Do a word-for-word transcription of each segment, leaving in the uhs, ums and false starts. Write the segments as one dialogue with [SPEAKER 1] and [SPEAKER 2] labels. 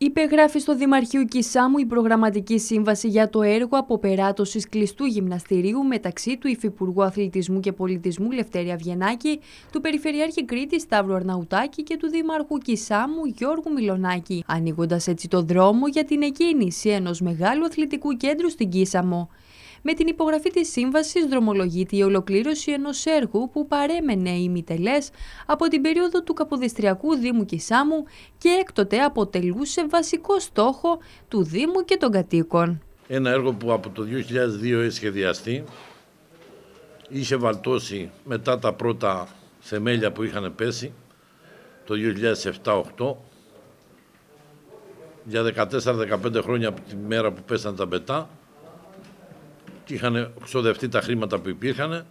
[SPEAKER 1] Υπεγράφει στο Δημαρχείο Κισάμου η προγραμματική σύμβαση για το έργο αποπεράτωσης κλειστού γυμναστηρίου μεταξύ του Υφυπουργού Αθλητισμού και Πολιτισμού Λευτέρη Αβγενάκη, του Περιφερειάρχη Κρήτης Σταύρου Αρναουτάκη και του Δήμαρχου Κισάμου Γιώργου Μιλονάκη, ανοίγοντας έτσι το δρόμο για την εκκίνηση ενός μεγάλου αθλητικού κέντρου στην Κίσαμο. Με την υπογραφή της σύμβασης δρομολογείται η ολοκλήρωση ενός έργου που παρέμενε ημιτελές από την περίοδο του Καποδιστριακού Δήμου Κισάμου και έκτοτε αποτελούσε βασικό στόχο του Δήμου και των κατοίκων.
[SPEAKER 2] Ένα έργο που από το δύο χιλιάδες δύο έχει σχεδιαστεί, είχε βαλτώσει μετά τα πρώτα θεμέλια που είχαν πέσει το δύο χιλιάδες επτά οκτώ, για δεκατέσσερα δεκαπέντε χρόνια από τη μέρα που πέσαν τα μπετά, και είχαν ξοδευτεί τα χρήματα που υπήρχαν,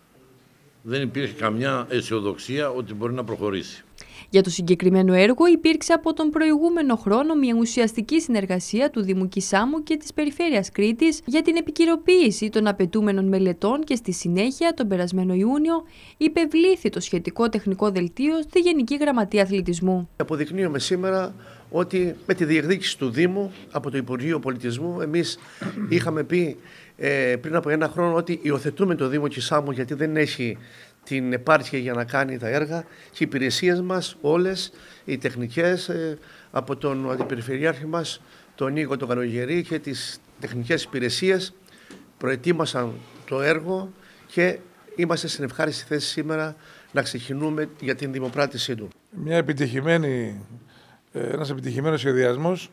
[SPEAKER 2] δεν υπήρχε καμιά αισιοδοξία ότι μπορεί να προχωρήσει.
[SPEAKER 1] Για το συγκεκριμένο έργο υπήρξε από τον προηγούμενο χρόνο μια ουσιαστική συνεργασία του Δήμου Κισάμου και της Περιφέρειας Κρήτης για την επικυροποίηση των απαιτούμενων μελετών και στη συνέχεια, τον περασμένο Ιούνιο, υπευλήθη το σχετικό τεχνικό δελτίο στη Γενική Γραμματεία Αθλητισμού.
[SPEAKER 3] Αποδεικνύουμε σήμερα ότι με τη διεκδίκηση του Δήμου από το Υπουργείο Πολιτισμού, εμείς είχαμε πει ε, πριν από ένα χρόνο ότι υιοθετούμε το Δήμο Κισάμου γιατί δεν έχει την επάρκεια για να κάνει τα έργα, και οι υπηρεσίες μας όλες, οι τεχνικές, ε, από τον Αντιπεριφερειάρχη μας, τον Νίκο τον Καλογερή, και τις τεχνικές υπηρεσίες προετοίμασαν το έργο και είμαστε στην ευχάριστη θέση σήμερα να ξεκινούμε για την δημοπράτησή του.
[SPEAKER 4] Μια επιτυχημένη, ένας επιτυχημένος σχεδιασμός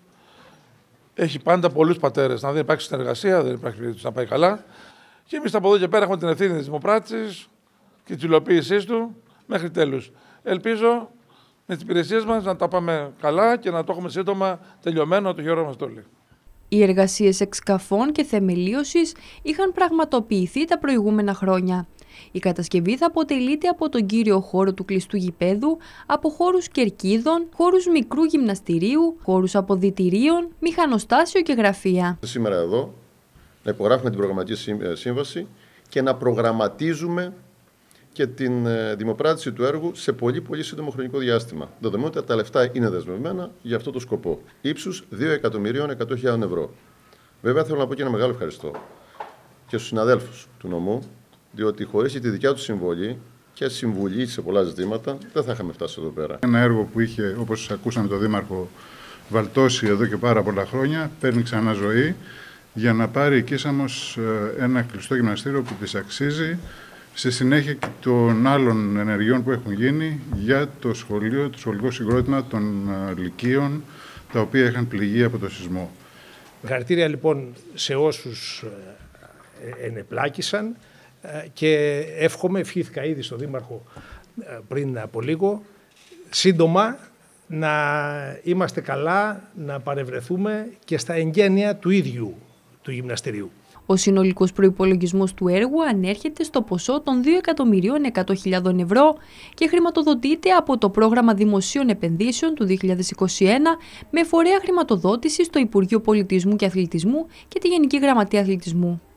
[SPEAKER 4] έχει πάντα πολλούς πατέρες. Να δεν υπάρχει συνεργασία, δεν υπάρχει περίπτωση να πάει καλά. Και εμείς από εδώ και πέρα έχουμε την ευθύνη της δημοπράτησης και της υλοποίησής του μέχρι τέλους. Ελπίζω με τις υπηρεσίες μας να τα πάμε καλά και να το έχουμε σύντομα τελειωμένο, το χειρό μας όλοι.
[SPEAKER 1] Οι εργασίες εξκαφών και θεμελίωσης είχαν πραγματοποιηθεί τα προηγούμενα χρόνια. Η κατασκευή θα αποτελείται από τον κύριο χώρο του κλειστού γηπέδου, από χώρους κερκίδων, χώρους μικρού γυμναστηρίου, χώρους αποδυτηρίων, μηχανοστάσιο και γραφεία.
[SPEAKER 5] Σήμερα εδώ να υπογράφουμε την προγραμματική σύμβαση και να προγραμματίζουμε και την δημοπράτηση του έργου σε πολύ πολύ σύντομο χρονικό διάστημα. Δεδομένου ότι τα λεφτά είναι δεσμευμένα για αυτό το σκοπό. Ύψους δύο εκατομμυρίων εκατό χιλιάδων ευρώ. Βέβαια θέλω να πω και ένα μεγάλο ευχαριστώ και στους συναδέλφους του νομού, διότι χωρίς τη δικιά του συμβολή και συμβουλή σε πολλά ζητήματα δεν θα είχαμε φτάσει εδώ πέρα.
[SPEAKER 6] Ένα έργο που είχε, όπως ακούσαμε τον Δήμαρχο, βαλτώσει εδώ και πάρα πολλά χρόνια, παίρνει ξανά ζωή για να πάρει η Κίσαμος ένα κλειστό γυμναστήριο που της αξίζει, στη συνέχεια των άλλων ενεργειών που έχουν γίνει για το σχολείο, το σχολικό συγκρότημα των λυκείων, τα οποία είχαν πληγεί από το σεισμό.
[SPEAKER 7] Χαρακτήρια λοιπόν σε όσους ενεπλάκησαν, και εύχομαι, ευχήθηκα ήδη στον Δήμαρχο πριν από λίγο, σύντομα να είμαστε καλά, να παρευρεθούμε και στα εγγένεια του ίδιου του γυμναστηρίου.
[SPEAKER 1] Ο συνολικός προϋπολογισμός του έργου ανέρχεται στο ποσό των δύο εκατομμυρίων εκατό χιλιάδων ευρώ και χρηματοδοτείται από το Πρόγραμμα Δημοσίων Επενδύσεων του δύο χιλιάδες είκοσι ένα με φορέα χρηματοδότηση στο Υπουργείο Πολιτισμού και Αθλητισμού και τη Γενική Γραμματεία Αθλητισμού.